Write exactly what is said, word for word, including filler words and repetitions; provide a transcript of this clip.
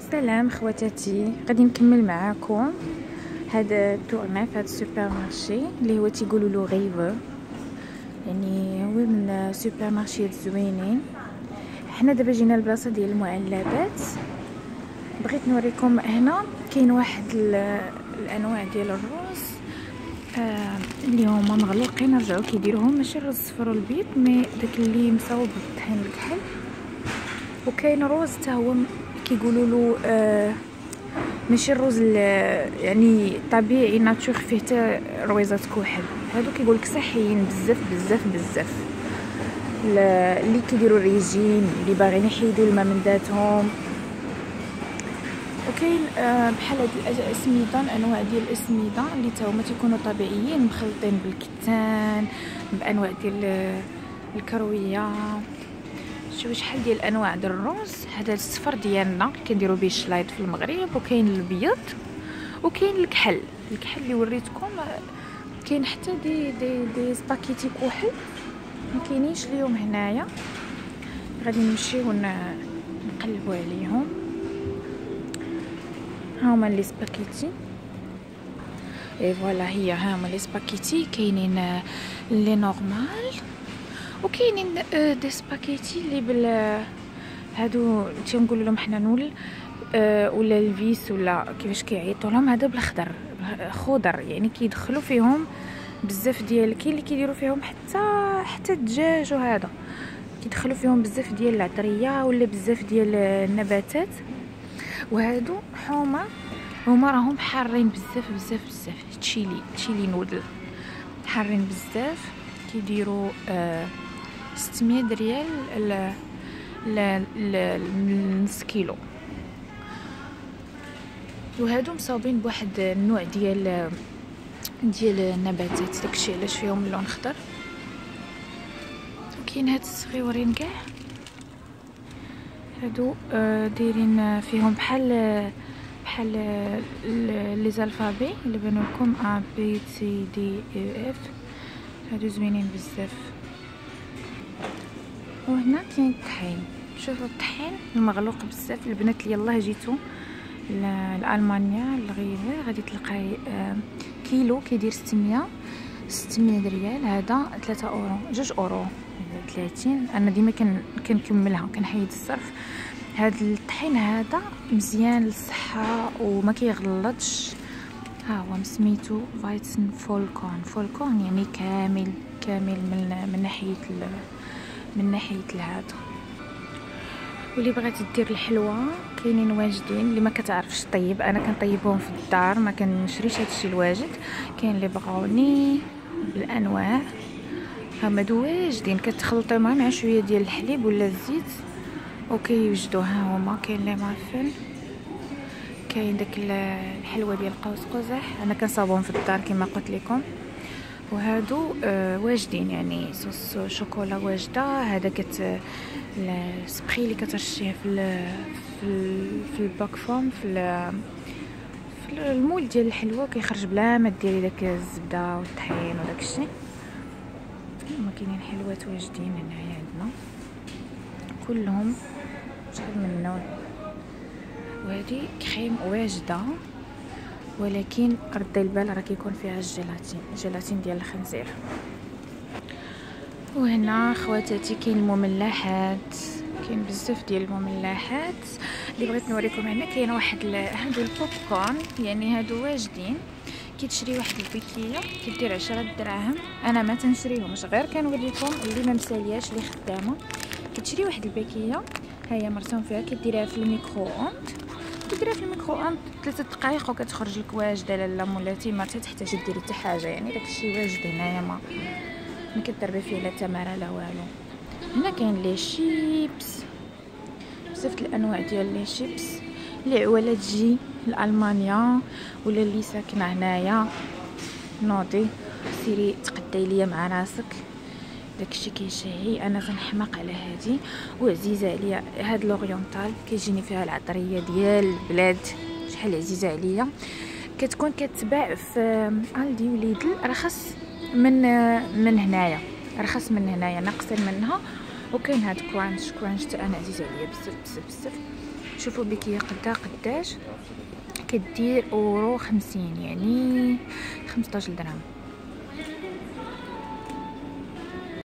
السلام خواتاتي، غادي نكمل معاكم هذا التورنا في هذا السوبر مارشي اللي هو تيقولوا له غيفو، يعني هو من السوبر مارشيات زوينين. حنا دابا جينا البلاصه ديال المعلبات. بغيت نوريكم هنا كاين واحد الانواع ديال الرز آه اللي هما مغلوقين، رجعوا كيديروهم ماشي الرز الصفر والبيض مي داك اللي مصاوب بالطحين الكحل. وكاين روز حتى هو كيقولوا له آه ماشي الرز يعني طبيعي ناتور، فيه حتى رويزات كحل. هادو كيقول لك صحيين بزاف بزاف بزاف، اللي كيديروا الريجيم، اللي باغيين يحيدوا الماء من ذاتهم. وكاين آه بحال هاد الاسمده، انواع ديال الاسمده اللي تا هما تيكونوا طبيعيين مخلطين بالكتان بانواع ديال الكرويه. شوفوا شحال ديال الانواع ديال الرز. هذا الصفر ديالنا كنديروا به الشلايط في المغرب، وكاين الابيض وكاين الكحل. الكحل اللي وريتكم، كاين حتى دي دي دي سباكيتي كحل ما كاينينش اليوم هنايا. غادي نمشيو نقلبوا عليهم. ها هما لي سباكيتي، اي فوالا هي ها هما لي سباكيتي. كاينين لي نورمال وكاينين دي سباكيتي اللي بال هادو تنقولوا لهم حنا نول أه ولا الفيس ولا كيفاش كيعيطوا لهم. هذا بالاخضر خضر، يعني كيدخلوا فيهم بزاف ديال، كاين اللي كيديروا فيهم حتى حتى الدجاج، وهذا كيدخلوا فيهم بزاف ديال العطريه ولا بزاف ديال النباتات. وهادو حومه هما راهم حارين بزاف بزاف بزاف. تشيلي تشيلي نودل حارين بزاف، كيديروا أه ستمية ريال ل ل نص كيلو. وهادو مصاوبين بواحد النوع ديال ديال النباتات، داكشي علاش فيهم اللون خضر. وكاين هاد الصغيورين كاع هادو دايرين فيهم بحال بحال لي زالفابي اللي بانوا لكم ا بي سي دي اي اف. هادو زوينين بزاف. وهنا كاين الطحين. شوفوا الطحين المغلوق بزاف. البنات اللي يلاه جيتو لالمانيا لغيفو غادي تلقاي كيلو كيدير ستمية ستمية ريال. هذا ثلاثة اورو، جوج اورو ثلاثين. انا ديما كنكملها كنحيد الصرف. هذا الطحين هذا مزيان للصحه وما كيغلطش. ها هو سميتو فايتن فولكون. فولكون يعني كامل كامل من من ناحيه من ناحيه هذا. واللي بغات دير الحلوى كاينين واجدين. اللي ما كتعرفش طيب، انا كنطيبهم في الدار، ما كنشريش هادشي الواجد. كاين اللي بغاوني بالانواع، هما دو واجدين كتخلطوا معهم مع شويه ديال الحليب ولا الزيت وكيوجدوا. ها هما كاين لي مافن، كاين داك الحلوى ديال قوس قزح، انا كنصاوبهم في الدار كما قلت لكم. وهادو آه واجدين، يعني صوص شوكولا واجده. هذا كت السبري اللي كترشيه في ال في ال في الباك فورم في, في المول ديال الحلوى، كيخرج بلا ما ديري داك الزبده والطحين وداك الشيء. هما كاينين حلوات واجدين هنايا عندنا كلهم شحال من نوع. وهذه كريم واجده، ولكن ردي البال راه كيكون فيها الجيلاتين، الجيلاتين ديال الخنزير. وهنا خواتاتي كاين المملحات، كاين بزاف ديال المملحات اللي بغيت نوريكم. هنا كاين واحد هادو البوب كورن، يعني هادو واجدين. كتشري واحد البيكيه كدير عشرة دراهم. انا ما تنشريهمش، غير كنوريكم اللي ما مسالياش اللي خدامه. كتشري واحد البيكيه، ها هي مرسوم فيها، كديرها في الميكرو اوند، كديرها في الميكرو اوند ثلاثة دقائق وكتخرج لك واجده. لالا مولاتي ما تحتاجي ديري حتى حاجه، يعني داكشي واجد هنايا، ما ما كتضربي فيه لا تماره لا والو. هنا كاين لي شيبس، بزاف الانواع ديال لي شيبس اللي ولا تجي لالمانيا ولا اللي ساكنه هنايا نوضي سيري تقداي ليا مع راسك. داكشي كيشهي. انا تنحماق على هادي وعزيزه عليا. هاد لوريونتال كيجيني فيها العطريه ديال البلاد، شحال عزيزه عليا. كتكون كتباع في الدي وليدل، رخص من من هنايا، رخص من هنايا، ناقصين منها. وكاين هاد كرانش. كرانش حتى انا عزيزه عليا بزاف بزاف بزاف. شوفوا بك هي قدا قداش كدير اورو خمسين، يعني خمسطاش درهم.